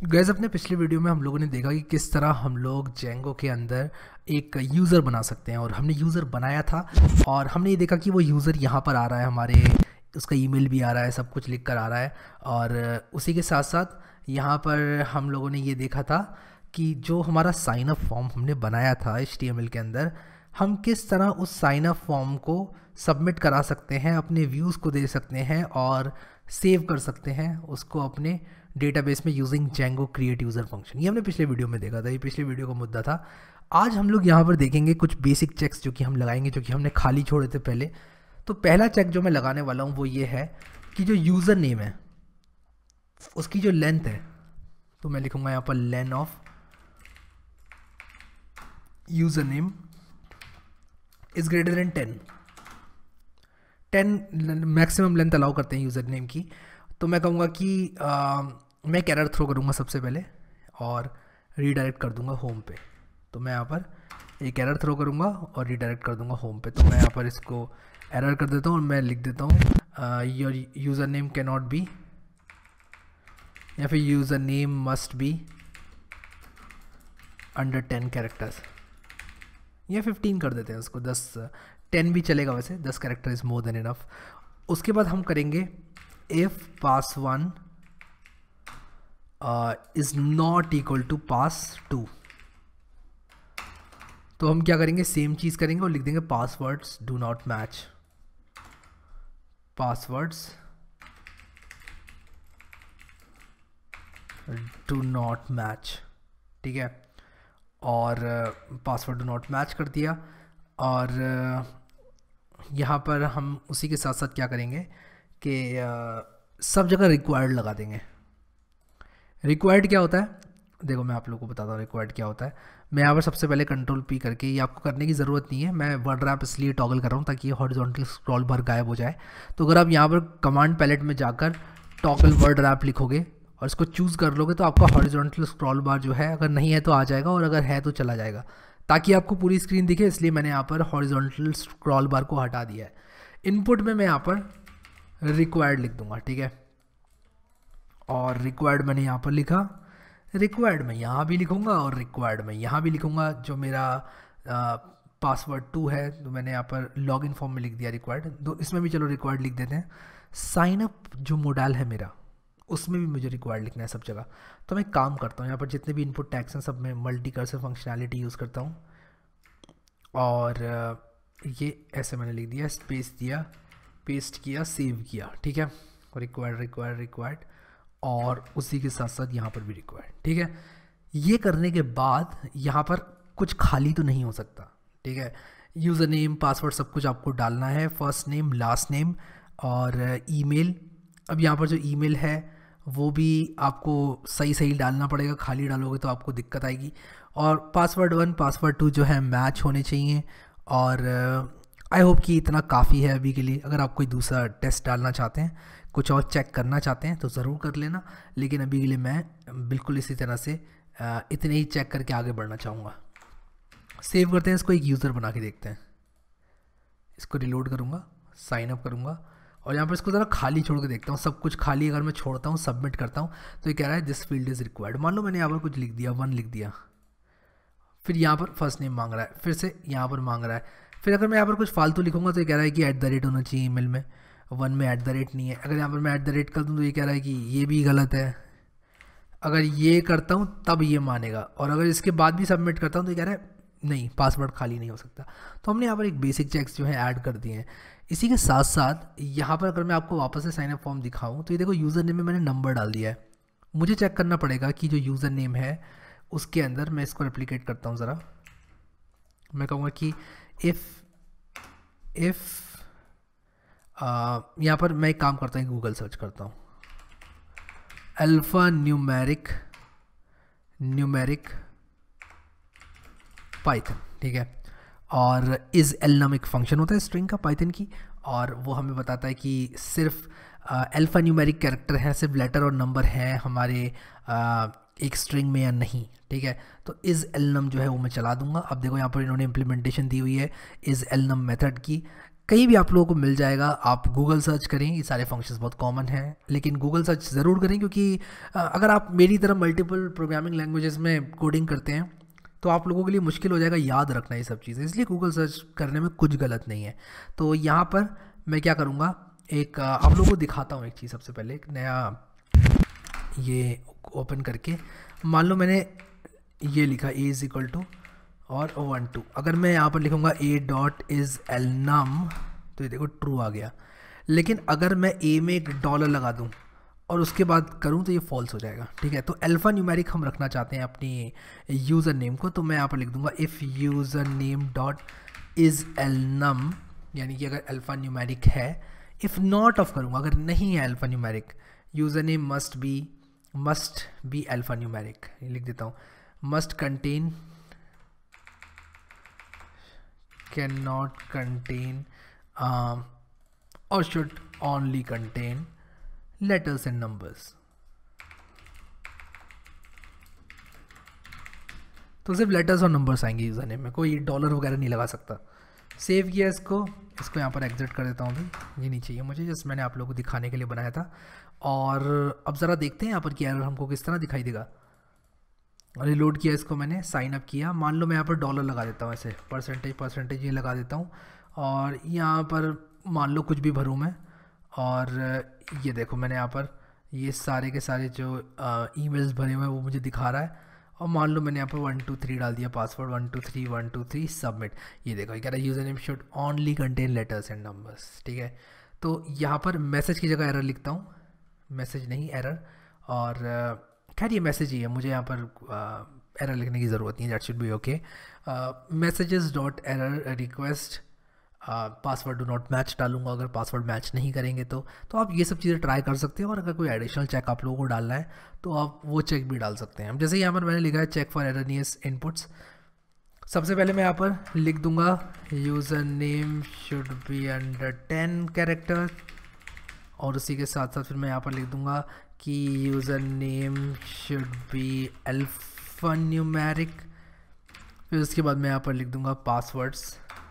Gas अपने पिछले video में हम लोगों ने देखा कि किस तरह हम लोग जेंगो के अंदर एक यूज़र बना सकते हैं, और हमने यूज़र बनाया था और हमने ये देखा कि वो यूज़र यहाँ पर आ रहा है, हमारे उसका ईमेल भी आ रहा है, सब कुछ लिख कर आ रहा है। और उसी के साथ साथ यहाँ पर हम लोगों ने ये देखा था कि जो हमारा साइन अप फॉर्म हमने बनाया था HTML के अंदर, हम किस तरह उस साइन अप फॉर्म को सबमिट करा सकते हैं, अपने व्यूज़ को दे सकते हैं और सेव कर सकते हैं उसको अपने डेटाबेस में using Django create user function. ये हमने पिछले वीडियो में देखा था, ये पिछले वीडियो का मुद्दा था। आज हम लोग यहाँ पर देखेंगे कुछ बेसिक चेक्स जो कि हम लगाएंगे, जो कि हमने खाली छोड़े थे पहले। तो पहला चेक जो मैं लगाने वाला हूँ वो ये है कि जो यूज़र नेम है उसकी जो लेंथ है, तो मैं लिखूँगा यहाँ पर len of user name is greater than 10 maximum length allow करते हैं यूज़र नेम की। तो मैं कहूँगा कि मैं एक एरर थ्रो करूँगा सबसे पहले और रीडायरेक्ट कर दूँगा होम पे। तो मैं यहाँ पर एक एरर थ्रो करूँगा और रीडायरेक्ट कर दूँगा होम पे। तो मैं यहाँ पर इसको एरर कर देता हूँ और मैं लिख देता हूँ your user name can not be, या फिर user name must be under 10 characters, या 15 कर देते हैं उसको, 10 भी चलेगा, वैसे 10 character is more than enough. उसके बाद हम करेंगे if pass1 is not equal to pass2। तो हम क्या करेंगे, सेम चीज़ करेंगे और लिख देंगे passwords do not match, passwords do not match, ठीक है। और पासवर्ड डू नॉट मैच कर दिया। और यहाँ पर हम उसी के साथ साथ क्या करेंगे कि सब जगह रिक्वायर्ड लगा देंगे। रिक्वायर्ड क्या होता है, देखो मैं आप लोगों को बताता हूँ रिक्वायर्ड क्या होता है। मैं यहाँ पर सबसे पहले Ctrl+P करके, ये आपको करने की ज़रूरत नहीं है, मैं वर्ड रैप इसलिए टॉगल कर रहा हूँ ताकि ये हॉरिजॉन्टल स्क्रॉल बार गायब हो जाए। तो अगर आप यहाँ पर कमांड पैलेट में जाकर टॉगल वर्ड रैप लिखोगे और इसको चूज़ कर लोगे तो आपका हॉरिजॉन्टल स्क्रॉल बार जो है, अगर नहीं है तो आ जाएगा और अगर है तो चला जाएगा, ताकि आपको पूरी स्क्रीन दिखे। इसलिए मैंने यहाँ पर हॉरिजॉन्टल स्क्रॉल बार को हटा दिया है। इनपुट में मैं यहाँ पर रिक्वायर्ड लिख दूंगा, ठीक है। और रिक्वायर्ड मैंने यहाँ पर लिखा, रिक्वायर्ड मैं यहाँ भी लिखूँगा और रिक्वायर्ड मैं यहाँ भी लिखूँगा। जो मेरा पासवर्ड 2 है तो मैंने यहाँ पर लॉगिन फॉर्म में लिख दिया रिक्वायर्ड। तो इसमें भी चलो रिक्वायर्ड लिख देते हैं। साइन अप जो मोडाल है मेरा, उसमें भी मुझे रिक्वायर्ड लिखना है सब जगह। तो मैं काम करता हूँ, यहाँ पर जितने भी इनपुट टैग्स हैं सब में मल्टी कर्सर फंक्शनैलिटी यूज़ करता हूँ। और ये ऐसे मैंने लिख दिया, स्पेस दिया, पेस्ट किया, सेव किया, ठीक है। रिक्वायर्ड रिक्वायर्ड रिक्वायर्ड और उसी के साथ साथ यहाँ पर भी रिक्वायर्ड, ठीक है। ये करने के बाद यहाँ पर कुछ खाली तो नहीं हो सकता, ठीक है। यूज़र नेम पासवर्ड सब कुछ आपको डालना है, फर्स्ट नेम लास्ट नेम और ईमेल। अब यहाँ पर जो ईमेल है वो भी आपको सही सही डालना पड़ेगा, खाली डालोगे तो आपको दिक्कत आएगी। और पासवर्ड 1 पासवर्ड 2 जो है मैच होने चाहिए। और आई होप कि इतना काफ़ी है अभी के लिए। अगर आप कोई दूसरा टेस्ट डालना चाहते हैं, कुछ और चेक करना चाहते हैं तो ज़रूर कर लेना, लेकिन अभी के लिए मैं बिल्कुल इसी तरह से इतने ही चेक करके आगे बढ़ना चाहूँगा। सेव करते हैं इसको, एक यूज़र बना के देखते हैं। इसको रिलोड करूँगा, साइन अप करूँगा और यहाँ पर इसको ज़रा खाली छोड़ के देखता हूँ। सब कुछ खाली अगर मैं छोड़ता हूँ, सबमिट करता हूँ, तो ये कह रहा है दिस फील्ड इज़ रिक्वायर्ड। मान लो मैंने यहाँ पर कुछ लिख दिया, 1 लिख दिया, फिर यहाँ पर फर्स्ट नेम मांग रहा है, फिर से यहाँ पर मांग रहा है। फिर अगर मैं यहाँ पर कुछ फालतू लिखूँगा तो ये कह रहा है कि @ होना चाहिए ईमेल में, 1 में @ नहीं है। अगर यहाँ पर मैं @ कर दूँ तो ये कह रहा है कि ये भी गलत है। अगर ये करता हूँ तब ये मानेगा, और अगर इसके बाद भी सबमिट करता हूँ तो ये कह रहा है नहीं, पासवर्ड खाली नहीं हो सकता। तो हमने यहाँ पर एक बेसिक चेक्स जो है ऐड कर दिए हैं। इसी के साथ साथ यहाँ पर अगर मैं आपको वापस से साइन अप फॉर्म दिखाऊँ तो ये देखो यूज़र नेम में मैंने नंबर डाल दिया है। मुझे चेक करना पड़ेगा कि जो यूज़र नेम है उसके अंदर, मैं इसको रेप्लिकेट करता हूँ ज़रा। मैं कहूँगा कि इफ़ यहाँ पर मैं एक काम करता हूँ, गूगल सर्च करता हूँ अल्फ़ा न्यूमेरिक पाइथन, ठीक है। और इज़ एल नाम एक फंक्शन होता है स्ट्रिंग का पाइथन की, और वो हमें बताता है कि सिर्फ अल्फ़ा न्यूमेरिक कैरेक्टर है, सिर्फ लेटर और नंबर हैं हमारे एक स्ट्रिंग में या नहीं, ठीक है। तो इज़ एल नम जो है वो मैं चला दूंगा। अब देखो यहाँ पर इन्होंने इम्प्लीमेंटेशन दी हुई है इज़ एल नम मेथड की। कहीं भी आप लोगों को मिल जाएगा। आप गूगल सर्च करें, ये सारे फंक्शंस बहुत कॉमन हैं, लेकिन गूगल सर्च ज़रूर करें, क्योंकि अगर आप मेरी तरह मल्टीपल प्रोग्रामिंग लैंग्वेजेस में कोडिंग करते हैं तो आप लोगों के लिए मुश्किल हो जाएगा याद रखना ये सब चीज़ें, इसलिए गूगल सर्च करने में कुछ गलत नहीं है। तो यहाँ पर मैं क्या करूँगा, एक आप लोगों को दिखाता हूँ एक चीज़। सबसे पहले एक नया ये ओपन करके, मान लो मैंने ये लिखा a इज़ इक्वल टू और 1 2, अगर मैं यहाँ पर लिखूँगा a dot isalnum, तो ये देखो ट्रू आ गया। लेकिन अगर मैं a में एक डॉलर लगा दूँ और उसके बाद करूँ तो ये फॉल्स हो जाएगा, ठीक है। तो अल्फ़ा न्यूमेरिक हम रखना चाहते हैं अपनी यूज़र नेम को, तो मैं यहाँ पर लिख दूँगा if user name dot isalnum, यानी कि अगर अल्फ़ा न्यूमेरिक है। इफ़ नॉट ऑफ करूँगा, अगर नहीं है alphanumeric, user name must be alphanumeric, लिख देता हूँ, must contain, can not contain और should only contain letters and numbers. तो सिर्फ लेटर्स और नंबर्स आएंगे यूज़र नेम में, कोई डॉलर वगैरह नहीं लगा सकता। सेव किया इसको यहाँ पर एग्जिट कर देता हूँ अभी, ये नहीं चाहिए मुझे, जस्ट मैंने आप लोगों को दिखाने के लिए बनाया था। और अब ज़रा देखते हैं यहाँ पर कि एरर हमको किस तरह दिखाई देगा। रिलोड किया इसको मैंने, साइन अप किया, मान लो मैं यहाँ पर डॉलर लगा देता हूँ, ऐसे परसेंटेज ये लगा देता हूँ, और यहाँ पर मान लो कुछ भी भरूँ मैं, और ये देखो मैंने यहाँ पर ये सारे के सारे जो ईमेल्स भरे हुए हैं वो मुझे दिखा रहा है। और मान लो मैंने यहाँ पर 1 2 3 डाल दिया, पासवर्ड 1 2 3 1 2 3 सबमिट। ये देखो कह रहा है user name should only contain letters and numbers, ठीक है। तो यहाँ पर मैसेज की जगह एरर लिखता हूँ, मैसेज नहीं एरर, और खैर ये मैसेज ही है, मुझे यहाँ पर एरर लिखने की ज़रूरत नहीं है, that should be okay. Messages dot error request password do not match डालूंगा, अगर पासवर्ड मैच नहीं करेंगे तो आप ये सब चीज़ें ट्राई कर सकते हो। और अगर कोई एडिशनल चेक आप लोगों को डालना है तो आप वो चेक भी डाल सकते हैं। जैसे यहाँ पर मैंने लिखा है चेक फॉर एररनियस इनपुट्स, सबसे पहले मैं यहाँ पर लिख दूंगा user name should be under 10 character, और उसी के साथ साथ फिर मैं यहाँ पर लिख दूंगा कि user name should be alphanumeric. फिर उसके बाद मैं यहाँ पर लिख दूंगा पासवर्ड्स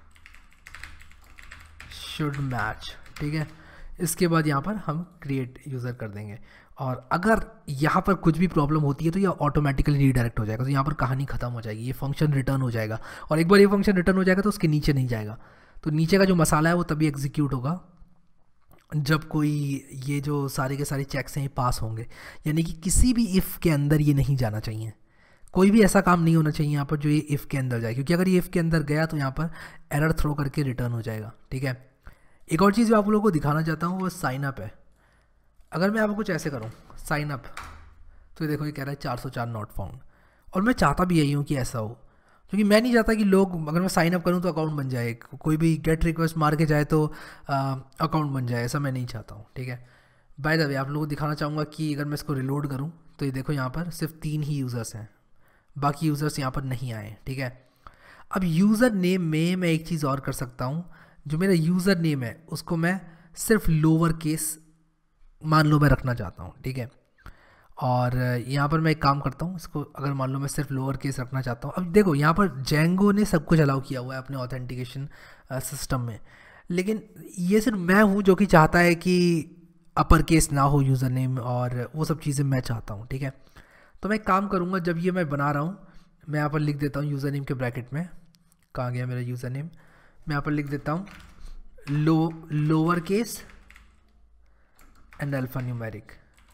शुड मैच, ठीक है। इसके बाद यहाँ पर हम क्रिएट यूज़र कर देंगे, और अगर यहाँ पर कुछ भी प्रॉब्लम होती है तो ये ऑटोमेटिकली रीडायरेक्ट हो जाएगा, तो यहाँ पर कहानी ख़त्म हो जाएगी, ये फंक्शन रिटर्न हो जाएगा। और एक बार ये फंक्शन रिटर्न हो जाएगा तो उसके नीचे नहीं जाएगा, तो नीचे का जो मसाला है वो तभी एग्जीक्यूट होगा जब कोई ये जो सारे के सारे चेक्स हैं ये पास होंगे। यानी कि किसी भी इफ़ के अंदर ये नहीं जाना चाहिए, कोई भी ऐसा काम नहीं होना चाहिए यहाँ पर जो ये इफ़ के अंदर जाए, क्योंकि अगर ये इफ़ के अंदर गया तो यहाँ पर एरर थ्रो करके रिटर्न हो जाएगा, ठीक है। एक और चीज़ जो आप लोगों को दिखाना चाहता हूँ वो साइन अप है। अगर मैं आपको कुछ ऐसे करूँ साइन अप, तो ये देखो ये कह रहा है 404 नॉट फाउंड, और मैं चाहता भी यही हूँ कि ऐसा हो, क्योंकि मैं नहीं चाहता कि लोग अगर मैं साइन अप करूँ तो अकाउंट बन जाए, कोई भी गेट रिक्वेस्ट मार के जाए तो अकाउंट बन जाए, ऐसा मैं नहीं चाहता हूँ, ठीक है। बाय द वे आप लोगों को दिखाना चाहूँगा कि अगर मैं इसको रिलोड करूँ तो ये देखो यहाँ पर सिर्फ 3 ही यूज़र्स हैं, बाकी यूज़र्स यहाँ पर नहीं आए, ठीक है। अब यूज़र नेम में मैं एक चीज़ और कर सकता हूँ, जो मेरा यूज़र नेम है उसको मैं सिर्फ लोअर केस मान लो मैं रखना चाहता हूँ, ठीक है। और यहाँ पर मैं एक काम करता हूँ, इसको अगर मान लो मैं सिर्फ लोअर केस रखना चाहता हूँ। अब देखो यहाँ पर जेंगो ने सब कुछ अलाउ किया हुआ है अपने ऑथेंटिकेशन सिस्टम में, लेकिन ये सिर्फ मैं हूँ जो कि चाहता है कि अपर केस ना हो यूज़र नेम, और वो सब चीज़ें मैं चाहता हूँ, ठीक है। तो मैं एक काम करूँगा, जब ये मैं बना रहा हूँ मैं यहाँ पर लिख देता हूँ यूज़र नेम के ब्रैकेट में, कहाँ गया मेरा यूज़र नेम, मैं यहाँ पर लिख देता हूँ lower case and alphanumeric.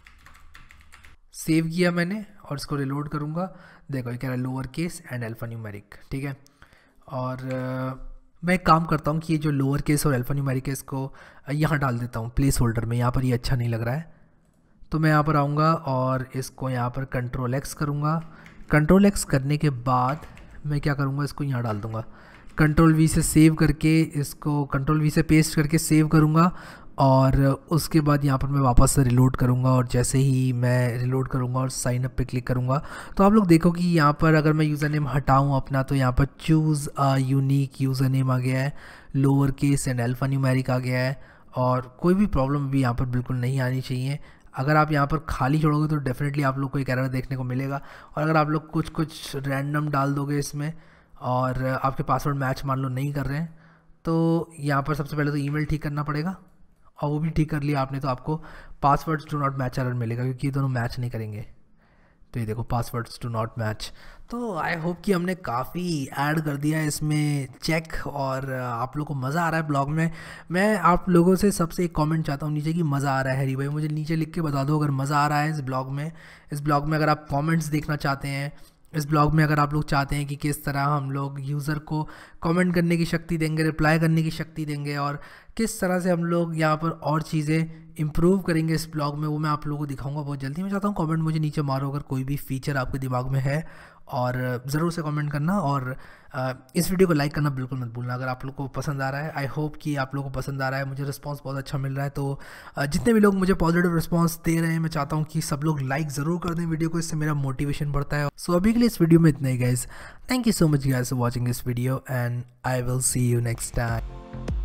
Save किया मैंने और इसको रिलोड करूँगा, देखो ये कह रहा है lower case and alphanumeric, ठीक है। और मैं एक काम करता हूँ कि ये जो लोअर केस और अल्फ़ा न्यूमेरिक है इसको यहाँ डाल देता हूँ प्लेस होल्डर में, यहाँ पर ये अच्छा नहीं लग रहा है, तो मैं यहाँ पर आऊँगा और इसको यहाँ पर कंट्रोल एक्स करूँगा। कंट्रोल एक्स करने के बाद मैं क्या करूँगा, इसको यहाँ डाल दूँगा, कंट्रोल वी से सेव करके इसको कंट्रोल वी से पेस्ट करके सेव करूँगा, और उसके बाद यहाँ पर मैं वापस से रिलोड करूँगा। और जैसे ही मैं रिलोड करूँगा और साइन अप पे क्लिक करूँगा तो आप लोग देखो कि यहाँ पर अगर मैं यूज़र नेम हटाऊँ अपना, तो यहाँ पर choose a unique user name आ गया है, lower case and alphanumeric आ गया है, और कोई भी प्रॉब्लम भी यहाँ पर बिल्कुल नहीं आनी चाहिए। अगर आप यहाँ पर खाली छोड़ोगे तो डेफिनेटली आप लोग को एक एरर देखने को मिलेगा, और अगर आप लोग कुछ रैंडम डाल दोगे इसमें और आपके पासवर्ड मैच मान लो नहीं कर रहे हैं तो यहाँ पर सबसे पहले तो ईमेल ठीक करना पड़ेगा, और वो भी ठीक कर लिया आपने तो आपको passwords do not match error मिलेगा, क्योंकि ये दोनों मैच नहीं करेंगे। तो ये देखो पासवर्ड्स डू नॉट मैच। तो आई होप कि हमने काफ़ी ऐड कर दिया है इसमें चेक, और आप लोगों को मज़ा आ रहा है ब्लॉग में। मैं आप लोगों से सबसे एक कमेंट चाहता हूँ नीचे कि मज़ा आ रहा है हरी भाई, मुझे नीचे लिख के बता दो अगर मज़ा आ रहा है इस ब्लॉग में। इस ब्लॉग में अगर आप कमेंट्स देखना चाहते हैं, इस ब्लॉग में अगर आप लोग चाहते हैं कि किस तरह हम लोग यूज़र को कमेंट करने की शक्ति देंगे, रिप्लाई करने की शक्ति देंगे, और किस तरह से हम लोग यहाँ पर और चीज़ें इम्प्रूव करेंगे इस ब्लॉग में, वो मैं आप लोगों को दिखाऊंगा बहुत जल्दी। मैं चाहता हूँ कमेंट मुझे नीचे मारो अगर कोई भी फीचर आपके दिमाग में है, और ज़रूर से कमेंट करना, और इस वीडियो को लाइक करना बिल्कुल मत भूलना अगर आप लोग को पसंद आ रहा है। आई होप कि आप लोगों को पसंद आ रहा है, मुझे रिस्पांस बहुत अच्छा मिल रहा है। तो जितने भी लोग मुझे पॉजिटिव रिस्पांस दे रहे हैं, मैं चाहता हूँ कि सब लोग लाइक ज़रूर कर दें वीडियो को, इससे मेरा मोटिवेशन बढ़ता है। सो अभी के लिए इस वीडियो में इतना ही guys. Thank you so much guys for watching this video, and I will see you next time.